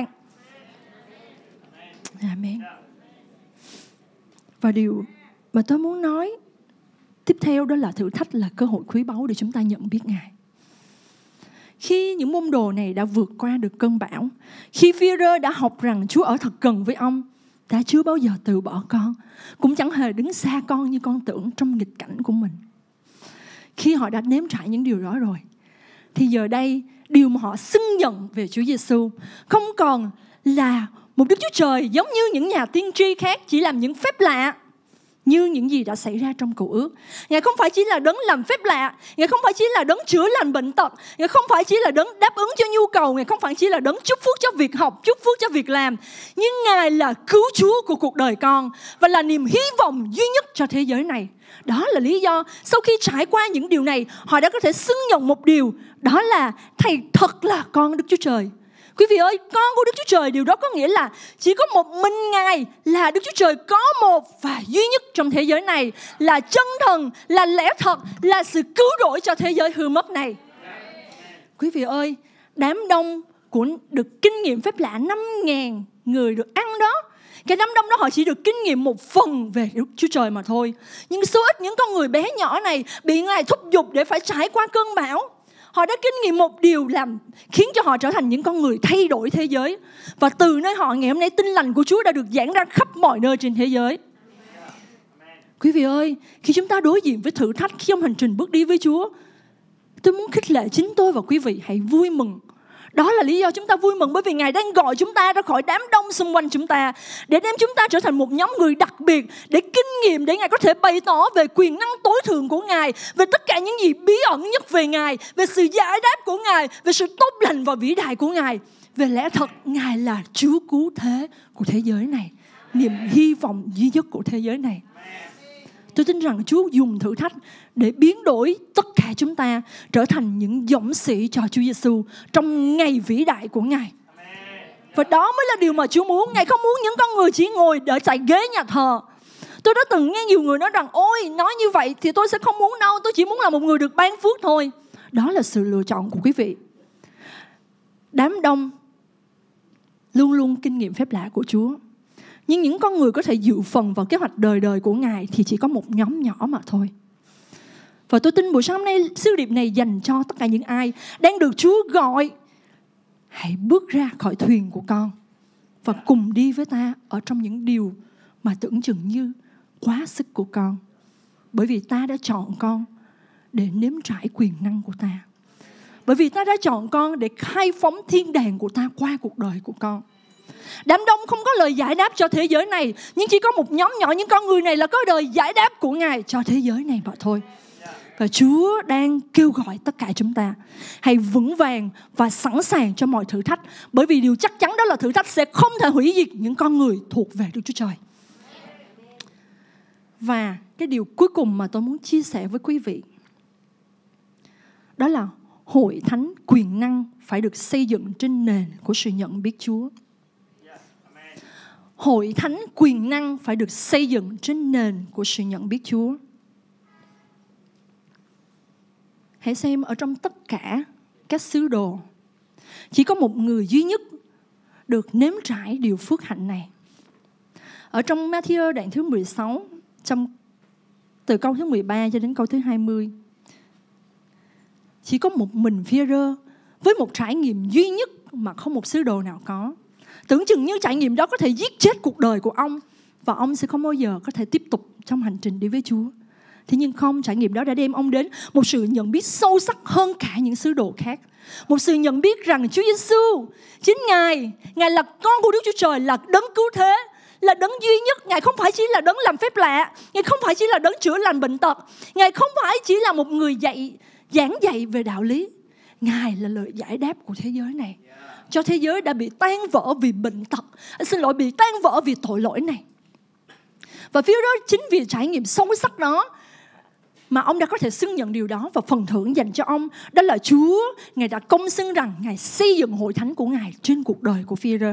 Amen. Và điều mà tôi muốn nói tiếp theo đó là thử thách là cơ hội quý báu để chúng ta nhận biết Ngài. Khi những môn đồ này đã vượt qua được cơn bão, khi Phi-e-rơ đã học rằng Chúa ở thật gần với ông, đã chưa bao giờ từ bỏ con, cũng chẳng hề đứng xa con như con tưởng trong nghịch cảnh của mình. Khi họ đã nếm trải những điều đó rồi, thì giờ đây điều mà họ xưng nhận về Chúa Giêsu không còn là một Đức Chúa Trời giống như những nhà tiên tri khác chỉ làm những phép lạ như những gì đã xảy ra trong Cựu Ước. Ngài không phải chỉ là đấng làm phép lạ, Ngài không phải chỉ là đấng chữa lành bệnh tật, Ngài không phải chỉ là đấng đáp ứng cho nhu cầu, Ngài không phải chỉ là đấng chúc phước cho việc học, chúc phước cho việc làm, nhưng Ngài là cứu Chúa của cuộc đời con và là niềm hy vọng duy nhất cho thế giới này. Đó là lý do sau khi trải qua những điều này, họ đã có thể xưng nhận một điều, đó là Thầy thật là con Đức Chúa Trời. Quý vị ơi, con của Đức Chúa Trời, điều đó có nghĩa là chỉ có một mình Ngài là Đức Chúa Trời có một và duy nhất trong thế giới này, là chân thần, là lẽ thật, là sự cứu rỗi cho thế giới hư mất này. Quý vị ơi, đám đông của được kinh nghiệm phép lạ năm nghìn người được ăn đó, cái đám đông đó họ chỉ được kinh nghiệm một phần về Đức Chúa Trời mà thôi. Nhưng số ít những con người bé nhỏ này bị Ngài thúc giục để phải trải qua cơn bão. Họ đã kinh nghiệm một điều làm khiến cho họ trở thành những con người thay đổi thế giới. Và từ nơi họ ngày hôm nay tin lành của Chúa đã được giảng ra khắp mọi nơi trên thế giới. Quý vị ơi, khi chúng ta đối diện với thử thách khi trong hành trình bước đi với Chúa, tôi muốn khích lệ chính tôi và quý vị hãy vui mừng. Đó là lý do chúng ta vui mừng, bởi vì Ngài đang gọi chúng ta ra khỏi đám đông xung quanh chúng ta, để đem chúng ta trở thành một nhóm người đặc biệt, để kinh nghiệm, để Ngài có thể bày tỏ về quyền năng tối thượng của Ngài, về tất cả những gì bí ẩn nhất về Ngài, về sự giải đáp của Ngài, về sự tốt lành và vĩ đại của Ngài. Về lẽ thật, Ngài là Chúa cứu thế của thế giới này, niềm hy vọng duy nhất của thế giới này. Tôi tin rằng Chúa dùng thử thách để biến đổi tất cả chúng ta trở thành những dũng sĩ cho Chúa Giêsu trong ngày vĩ đại của Ngài. Và đó mới là điều mà Chúa muốn. Ngài không muốn những con người chỉ ngồi đợi tại ghế nhà thờ. Tôi đã từng nghe nhiều người nói rằng ôi, nói như vậy thì tôi sẽ không muốn đâu, tôi chỉ muốn là một người được ban phước thôi. Đó là sự lựa chọn của quý vị. Đám đông luôn luôn kinh nghiệm phép lạ của Chúa, nhưng những con người có thể dự phần vào kế hoạch đời đời của Ngài thì chỉ có một nhóm nhỏ mà thôi. Và tôi tin buổi sáng hôm nay sứ điệp này dành cho tất cả những ai đang được Chúa gọi, hãy bước ra khỏi thuyền của con và cùng đi với ta ở trong những điều mà tưởng chừng như quá sức của con. Bởi vì ta đã chọn con để nếm trải quyền năng của ta. Bởi vì ta đã chọn con để khai phóng thiên đàng của ta qua cuộc đời của con. Đám đông không có lời giải đáp cho thế giới này, nhưng chỉ có một nhóm nhỏ những con người này là có lời giải đáp của Ngài cho thế giới này mà thôi. Và Chúa đang kêu gọi tất cả chúng ta hãy vững vàng và sẵn sàng cho mọi thử thách. Bởi vì điều chắc chắn đó là thử thách sẽ không thể hủy diệt những con người thuộc về Đức Chúa Trời. Và cái điều cuối cùng mà tôi muốn chia sẻ với quý vị, đó là hội thánh quyền năng phải được xây dựng trên nền của sự nhận biết Chúa. Hội thánh quyền năng phải được xây dựng trên nền của sự nhận biết Chúa. Hãy xem ở trong tất cả các sứ đồ, chỉ có một người duy nhất được nếm trải điều phước hạnh này. Ở trong Ma-thi-ơ đoạn thứ mười sáu, trong từ câu thứ mười ba cho đến câu thứ hai mươi, chỉ có một mình Phi-e-rơ với một trải nghiệm duy nhất mà không một sứ đồ nào có. Tưởng chừng như trải nghiệm đó có thể giết chết cuộc đời của ông và ông sẽ không bao giờ có thể tiếp tục trong hành trình đi với Chúa. Thế nhưng không, trải nghiệm đó đã đem ông đến một sự nhận biết sâu sắc hơn cả những sứ đồ khác. Một sự nhận biết rằng Chúa Giêsu chính Ngài, Ngài là con của Đức Chúa Trời, là đấng cứu thế, là đấng duy nhất. Ngài không phải chỉ là đấng làm phép lạ, Ngài không phải chỉ là đấng chữa lành bệnh tật, Ngài không phải chỉ là một người dạy giảng dạy về đạo lý. Ngài là lời giải đáp của thế giới này, cho thế giới đã bị tan vỡ vì bệnh tật, xin lỗi, bị tan vỡ vì tội lỗi này. Và phía đó chính vì trải nghiệm sâu sắc đó mà ông đã có thể xưng nhận điều đó, và phần thưởng dành cho ông đó là Chúa, Ngài đã công xưng rằng Ngài xây dựng hội thánh của Ngài trên cuộc đời của Phi-e-rơ.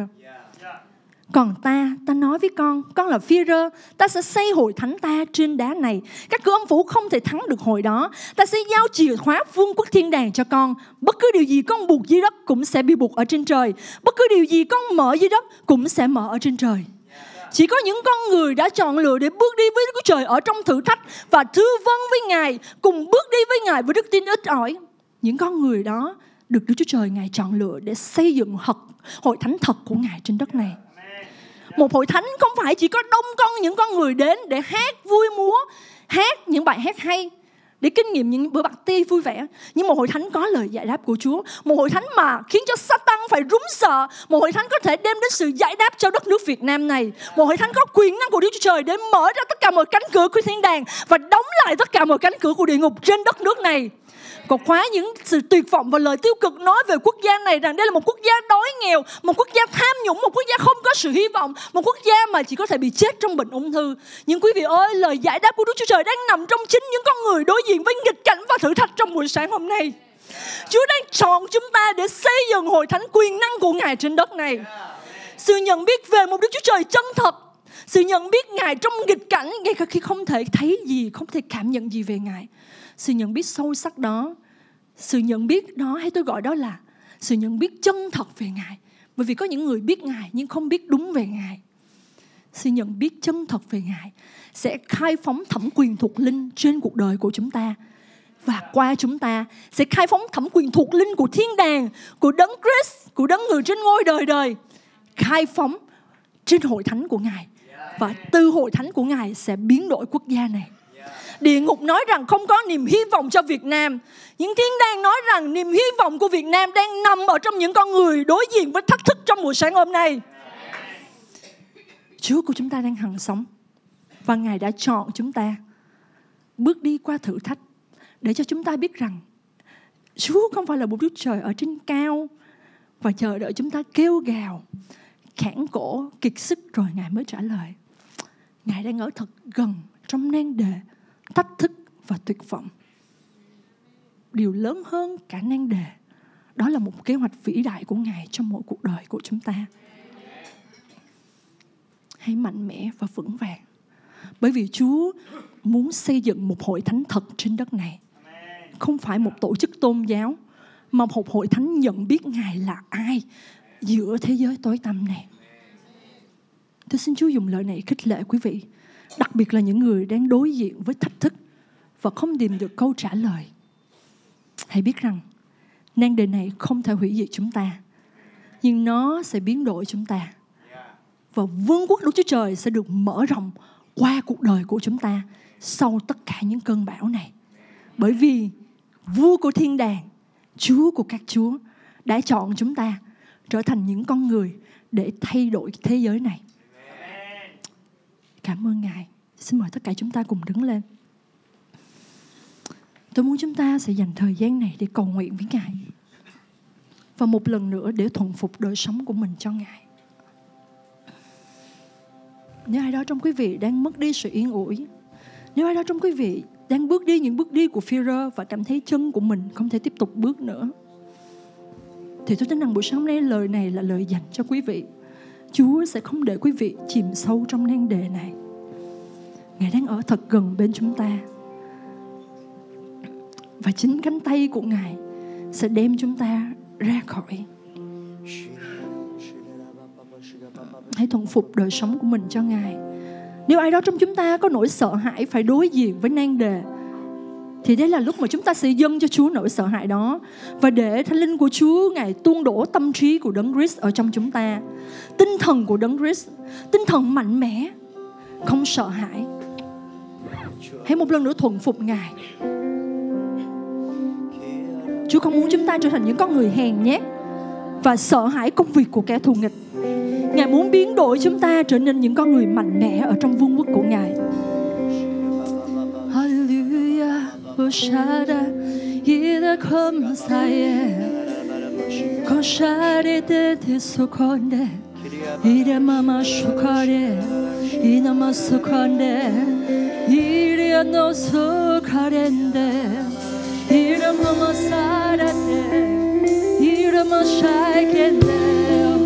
Còn ta, ta nói với con, con là Phi-e-rơ, ta sẽ xây hội thánh ta trên đá này. Các cửa âm phủ không thể thắng được hội đó. Ta sẽ giao chìa khóa vương quốc thiên đàng cho con. Bất cứ điều gì con buộc dưới đất cũng sẽ bị buộc ở trên trời. Bất cứ điều gì con mở dưới đất cũng sẽ mở ở trên trời. Chỉ có những con người đã chọn lựa để bước đi với Đức Chúa Trời ở trong thử thách và thư vấn với Ngài, cùng bước đi với Ngài với đức tin ít ỏi. Những con người đó được Đức Chúa Trời Ngài chọn lựa để xây dựng thật, hội thánh thật của Ngài trên đất này. Một hội thánh không phải chỉ có đông con những con người đến để hát vui múa, hát những bài hát hay, để kinh nghiệm những bữa party vui vẻ. Nhưng một hội thánh có lời giải đáp của Chúa, một hội thánh mà khiến cho Satan phải run sợ, một hội thánh có thể đem đến sự giải đáp cho đất nước Việt Nam này, một hội thánh có quyền năng của Đức Chúa Trời để mở ra tất cả mọi cánh cửa của thiên đàng và đóng lại tất cả mọi cánh cửa của địa ngục trên đất nước này. Còn khóa những sự tuyệt vọng và lời tiêu cực nói về quốc gia này rằng đây là một quốc gia đói nghèo, một quốc gia tham nhũng, một quốc gia không có sự hy vọng, một quốc gia mà chỉ có thể bị chết trong bệnh ung thư. Nhưng quý vị ơi, lời giải đáp của Đức Chúa Trời đang nằm trong chính những con người đối diện với nghịch cảnh và thử thách trong buổi sáng hôm nay. Chúa đang chọn chúng ta để xây dựng hội thánh quyền năng của Ngài trên đất này. Sự nhận biết về một Đức Chúa Trời chân thật, sự nhận biết Ngài trong nghịch cảnh, ngay cả khi không thể thấy gì, không thể cảm nhận gì về Ngài. Sự nhận biết sâu sắc đó, sự nhận biết đó hay tôi gọi đó là sự nhận biết chân thật về Ngài. Bởi vì có những người biết Ngài nhưng không biết đúng về Ngài. Sự nhận biết chân thật về Ngài sẽ khai phóng thẩm quyền thuộc linh trên cuộc đời của chúng ta. Và qua chúng ta sẽ khai phóng thẩm quyền thuộc linh của thiên đàng, của đấng Christ, của đấng người trên ngôi đời đời, khai phóng trên hội thánh của Ngài. Và từ hội thánh của Ngài sẽ biến đổi quốc gia này. Địa ngục nói rằng không có niềm hy vọng cho Việt Nam, những thiên đàng nói rằng niềm hy vọng của Việt Nam đang nằm ở trong những con người đối diện với thách thức trong buổi sáng hôm nay. Chúa của chúng ta đang hằng sống, và Ngài đã chọn chúng ta bước đi qua thử thách để cho chúng ta biết rằng Chúa không phải là một Đức Trời ở trên cao và chờ đợi chúng ta kêu gào, khản cổ, kiệt sức rồi Ngài mới trả lời. Ngài đang ở thật gần trong nan đề, thách thức và tuyệt vọng. Điều lớn hơn cả nan đề, đó là một kế hoạch vĩ đại của Ngài trong mỗi cuộc đời của chúng ta. Hãy mạnh mẽ và vững vàng, bởi vì Chúa muốn xây dựng một hội thánh thật trên đất này. Không phải một tổ chức tôn giáo, mà một hội thánh nhận biết Ngài là ai giữa thế giới tối tăm này. Tôi xin Chúa dùng lời này khích lệ quý vị, đặc biệt là những người đang đối diện với thách thức và không tìm được câu trả lời. Hãy biết rằng nan đề này không thể hủy diệt chúng ta, nhưng nó sẽ biến đổi chúng ta. Và vương quốc Đức Chúa Trời sẽ được mở rộng qua cuộc đời của chúng ta sau tất cả những cơn bão này. Bởi vì vua của thiên đàng, Chúa của các Chúa đã chọn chúng ta trở thành những con người để thay đổi thế giới này. Cảm ơn Ngài. Xin mời tất cả chúng ta cùng đứng lên. Tôi muốn chúng ta sẽ dành thời gian này để cầu nguyện với Ngài, và một lần nữa để thuần phục đời sống của mình cho Ngài. Nếu ai đó trong quý vị đang mất đi sự yên ủi, nếu ai đó trong quý vị đang bước đi những bước đi của Phi-rơ và cảm thấy chân của mình không thể tiếp tục bước nữa, thì tôi tin rằng buổi sáng nay lời này là lời dành cho quý vị. Chúa sẽ không để quý vị chìm sâu trong nan đề này. Ngài đang ở thật gần bên chúng ta, và chính cánh tay của Ngài sẽ đem chúng ta ra khỏi. Hãy thuần phục đời sống của mình cho Ngài. Nếu ai đó trong chúng ta có nỗi sợ hãi phải đối diện với nan đề, thì đây là lúc mà chúng ta sẽ dâng cho Chúa nỗi sợ hãi đó, và để Thánh Linh của Chúa Ngài tuôn đổ tâm trí của Đấng Christ ở trong chúng ta. Tinh thần của Đấng Christ, tinh thần mạnh mẽ, không sợ hãi. Hãy một lần nữa thuần phục Ngài. Chúa không muốn chúng ta trở thành những con người hèn nhát và sợ hãi công việc của kẻ thù nghịch. Ngài muốn biến đổi chúng ta trở nên những con người mạnh mẽ ở trong vương quốc của Ngài. Hallelujah, Hosanna, 이다 감사해, 거샤리데 데소콘데, 이레마마 슈카레, 이나마 소콘데, 이리아노 소카렌데, 이레마마 사라데, 이레마 샤이켄데.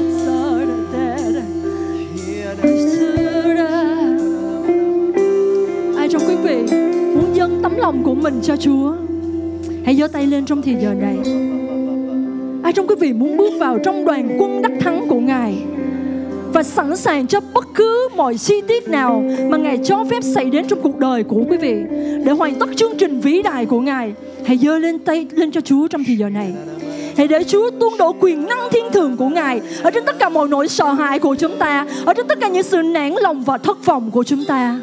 Ai trong quý vị muốn dâng tấm lòng của mình cho Chúa, hãy giơ tay lên trong thời giờ này. Ai trong quý vị muốn bước vào trong đoàn quân đắc thắng của Ngài và sẵn sàng cho bất cứ mọi chi tiết nào mà Ngài cho phép xảy đến trong cuộc đời của quý vị để hoàn tất chương trình vĩ đại của Ngài, hãy giơ lên tay lên cho Chúa trong thời giờ này. Hãy để Chúa tuôn đổ quyền năng thiên thường của Ngài ở trên tất cả mọi nỗi sợ hãi của chúng ta, ở trên tất cả những sự nản lòng và thất vọng của chúng ta.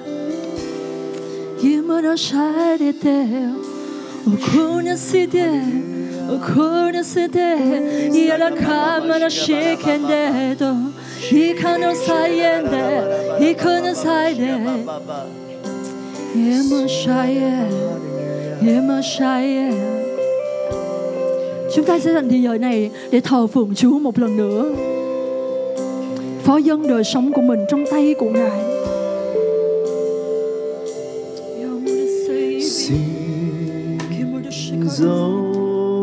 Chúng ta sẽ dành thời giờ này để thờ phượng Chúa một lần nữa, phó dâng đời sống của mình trong tay của Ngài. Xin dấu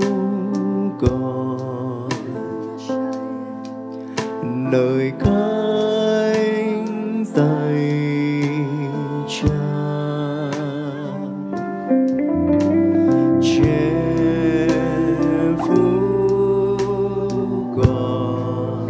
còn nơi cánh tay Cha, che phủ còn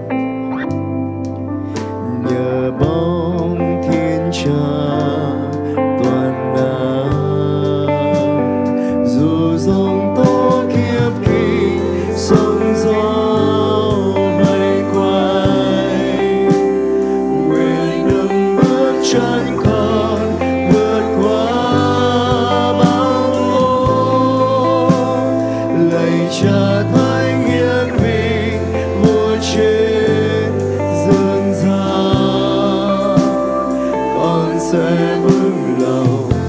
nhờ bóng thiên Cha toàn năng. Dù dòng tố kiếp kỳ sóng gió hay quay, nguyện đừng bước chân con vượt qua bão tố. Lạy Cha thánh hiển vị vua trên dương gian, con sẽ vững lòng